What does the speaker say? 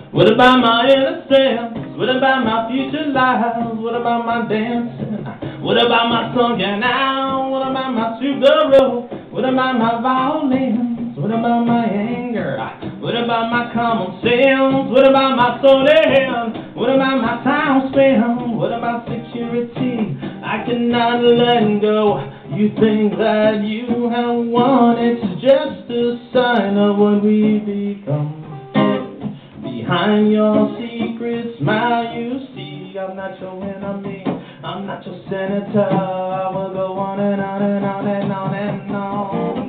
What about my innocence? What about my future lives? What about my dancing? What about my sunken out? What about my Subaru? What about my violins? What about my anger? What about my common sense? What about my soul in? What about my time spent? What about security? I cannot let go. You think that you have won? It's just a sign of what we become. Behind your secret smile, you see, I'm not your enemy, I'm not your senator. I will go on and on and on and on and on.